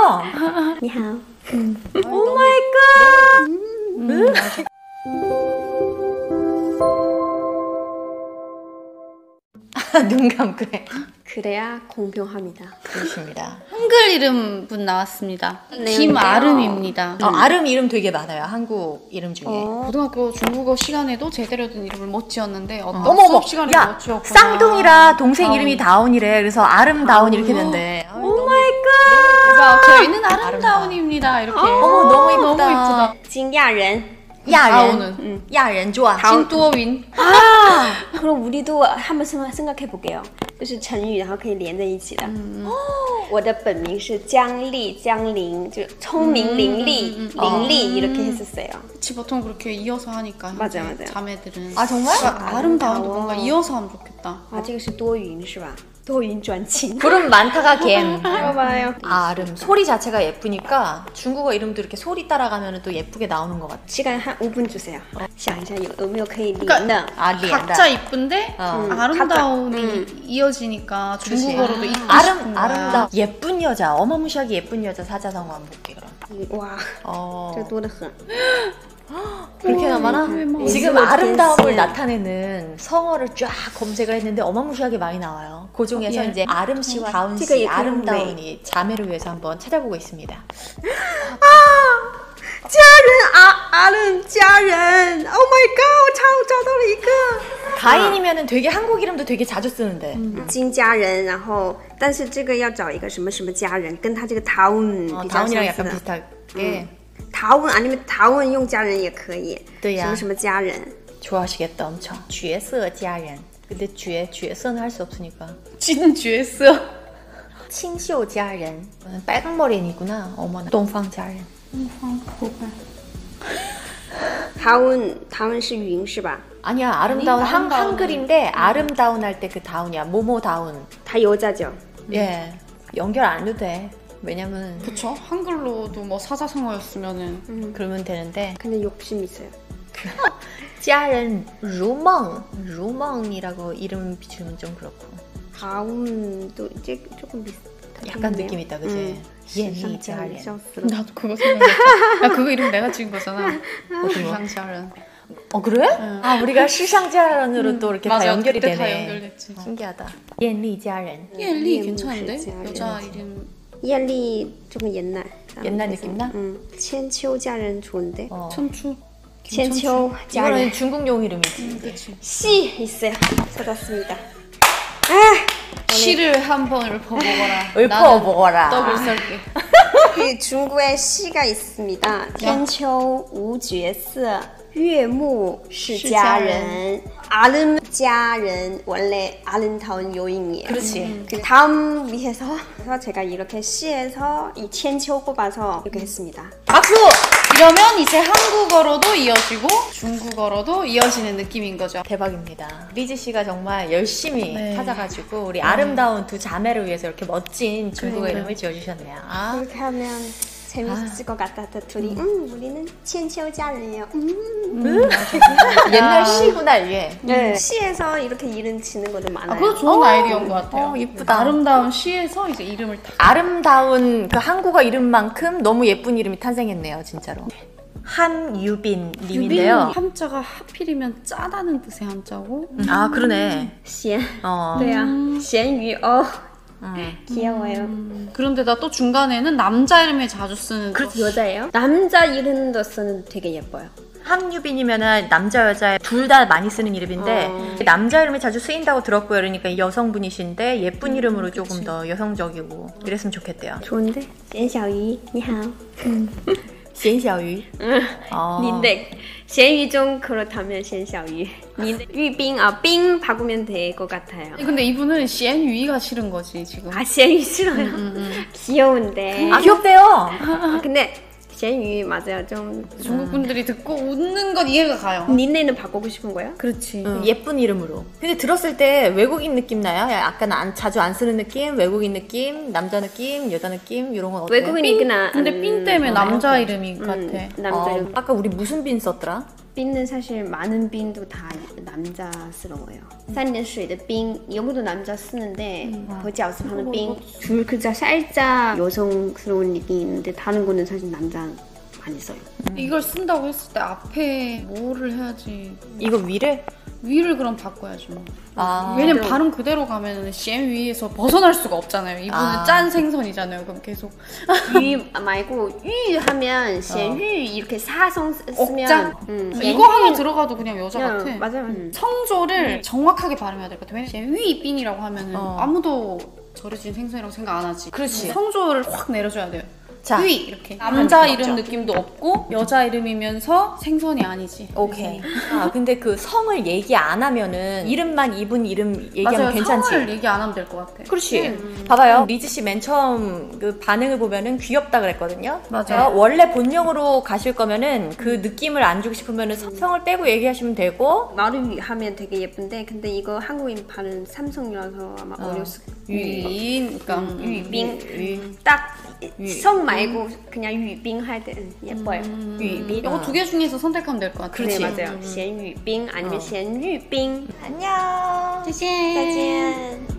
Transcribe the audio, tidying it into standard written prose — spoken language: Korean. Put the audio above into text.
예뻐. 你好. 오 마이 갓. 눈 감고 해. 그래야 공평합니다. 그렇습니다. 한글 이름분 나왔습니다. 네요. 김아름입니다. 아름 이름 되게 많아요. 한국 이름 중에. 고등학교 중국어 시간에도 제대로 된 이름을 못 지었는데 어떤 어머머, 수업 시간에 야, 못 지었구나. 쌍둥이라 동생 다운. 이름이 다운이래. 그래서 아름다운 이렇게 된대. 오 마이 갓. 대박. 저희는 아름다운입니다. 이렇게. 어머, 너무 이쁘다. 너무 이쁘다. 金亚人. 다운은. 야ren 좋아. 진또윈. 그럼 우리도 한번 생각해 볼게요. 就是成语然后可以连在一起的。我的本名是姜丽姜玲，就聪明伶俐伶俐 이렇게 했었어요. 그치, 보통 그렇게 이어서 하니까. 맞아요, 현재 맞아요. 자매들은. 아, 정말? 그러니까 아름다운도 뭔가 이어서 하면 좋겠다. 啊，这个是多云是吧？多云转晴。 구름 많다가 갬. 봐봐요. 아름. 소리 자체가 예쁘니까 중국어 이름도 이렇게 소리 따라가면 또 예쁘게 나오는 것 같아. 시간 한 5분 주세요. 想一下有没有可以连的？ 아, 리엔다. 각자 이쁜데 아름다움이 각자. 이어지니까 중국어로도 있고 싶은 거야. 아름다운 예쁜 여자, 어마무시하게 예쁜 여자 사자성어 한번 볼게 그럼. 哇， 어. 这多得很。 그렇게나 많아? 지금 오, 아름다움을 댄스. 나타내는 성어를 쫙 검색을 했는데 어마무시하게 많이 나와요. 그 중에서 이제 아름 씨와 다운 씨, 제가 아름다운이 자매를 위해서 한번 찾아보고 있습니다. 家人啊，阿伦家人 ，Oh my god， 我找到了一个 가인이면은 되게 한국 이름도 되게 자주 쓰는데. 金家人，然后但是这个要找一个什么什么家人，跟他这个다운比较 다운이랑 相似 약간 的。 비슷하게. 다운 아니면 다운用家人也可以。 对呀。 什么什么家人？ 좋아하시겠다 엄청. 角色家人. 근데角色는 할 수 없으니까. 진주했어. 清秀佳人. 빨강 머리이구나. 어머나. 东方佳人. 다운是云是吧？ 아니야 아름다운 아름다운. 한글인데 아름다운 할 때 그 다운이야. 모모다운. 다 여자죠. 예. 연결 안 해도 돼. 왜냐면 그쵸? 한글로도 뭐 사자성어였으면은. 그러면 되는데. 근데 욕심 있어요. 家人如梦 루멍이라고 이름 비추면 좀 그렇고. 다운도 이제 조금 비슷. 약간 느낌 있다, 그치? 예니 자렌. 나도 그거 생각했어. 야, 그거 이름 내가 지은 거잖아. 시상자른. 그래? 아, 우리가 시상자란으로 또 이렇게 다 맞아, 연결이 그때 되네. 다 연결됐지. 신기하다. 예니 자렌. 옌리 괜찮은데? 여자 이름. 艳丽 조금 옛날. 옛날 느낌 나? 千秋 家人 좋은데. 천추. 千秋 이거는 家人. 중국용 이름이지. 그치. 시 있어요. 찾았습니다. 시를 한 번을 읊어보거라. 읊어보거라. 떡을 썰게. 그 중국에 시가 있습니다. 天秋无角色月暮是家人 아름家人 원래 아름다운 여인이에요. 그렇지. 그 다음 위해서 제가 이렇게 시에서 이 千秋 뽑아서 이렇게 했습니다. 박수! 이러면 이제 한국어로도 이어지고 중국어로도 이어지는 느낌인 거죠. 대박입니다. 리즈 씨가 정말 열심히 네. 찾아가지고 우리 아름다운 두 자매를 위해서 이렇게 멋진 중국어 이름을 지어주셨네요. 아. 그렇게 하면 재밌을 것 같아서 둘이 우리는 千秋 家人이에요. 옛날 시구나 이게. 네. 시에서 이렇게 이름 지는 것도 많아요. 그거 좋은 아이디어인 것 같아요. 예쁘다. 아름다운 시에서 이제 이름을 딱. 아름다운 그 한국어 이름만큼 너무 예쁜 이름이 탄생했네요, 진짜로. 한유빈 님인데요. 한자가 하필이면 짜다는 뜻의 한자고. 아, 그러네. 咸. 어. 对啊. 咸鱼. 귀여워요. 그런데다 또 중간에는 남자 이름에 자주 쓰는. 그렇죠. 여자예요? 남자 이름도 쓰는 되게 예뻐요. 한유빈이면은 남자 여자 둘 다 많이 쓰는 이름인데 남자 이름이 자주 쓰인다고 들었고요. 그러니까 여성분이신데 예쁜 이름으로 조금 더 여성적이고 이랬으면 좋겠대요. 좋은데? 咸小鱼你好. 咸小鱼. 니네 咸鱼좀 그렇다면 咸小鱼. 니네 유빈 빙 바꾸면 될 것 같아요. 근데 이분은 시엔유이가 싫은 거지 지금. 咸鱼 싫어요. 귀여운데. 아, 귀엽대요. 근데 咸鱼 맞아요. 좀 중국 분들이 듣고 웃는 건 이해가 가요. 니네는 바꾸고 싶은 거예요? 그렇지. 예쁜 이름으로. 근데 들었을 때 외국인 느낌 나요? 약간 자주 안 쓰는 느낌? 외국인 느낌? 남자 느낌? 여자 느낌? 이런 건 어때요? 외국인이구나. 근데 삥 때문에 남자 이름인 것 같아. 남자 이름. 아까 우리 무슨 빈 썼더라? 冰은 사실 많은冰도 다 남자스러워요. 3点水的冰 여기도 남자 쓰는데 그 饺子 하는冰 줄 글자 살짝 여성스러운 느낌이 있는데 다른 거는 사실 남자 많이 써요. 이걸 쓴다고 했을 때 앞에 뭐를 해야지? 이거 위를? 위를 그럼 바꿔야죠. 아, 왜냐면 발음 그대로 가면 셴 위에서 벗어날 수가 없잖아요. 이분은 짠 생선이잖아요. 그럼 계속 유 말고 유 하면 咸유 이렇게 사성 쓰면 억자? 이거 하나 들어가도 그냥 여자 같아. 맞아요. 성조를 정확하게 발음해야 될 것 같아. 왜냐면 셴 빙이라고 하면은 아무도 절여진 생선이라고 생각 안 하지. 그렇지. 성조를 확 내려줘야 돼요. 자, 휘 이렇게 남자 이름 느낌도 없고 여자 이름이면서 생선이 아니지. 오케이. 아, 근데 그 성을 얘기 안 하면은 이름만 이분 이름 얘기하면 맞아요. 괜찮지. 성을 얘기 안 하면 될 것 같아. 그렇지. 봐봐요. 리즈 씨 맨 처음 그 반응을 보면은 귀엽다 그랬거든요. 맞아요. 원래 본명으로 가실 거면은 그 느낌을 안 주고 싶으면은 성을 빼고 얘기하시면 되고. 말을 하면 되게 예쁜데 근데 이거 한국인 발음 삼성이라서 아마 어렸을 거예요. 유인, 그러니까 유빙 딱 성 말고 그냥 유빙 할 때 예뻐요. 유빙. 이거 두 개 중에서 선택하면 될 것 같아. 네, 맞아요. 咸鱼冰 아니면 咸鱼冰. 안녕. 再见。 再见.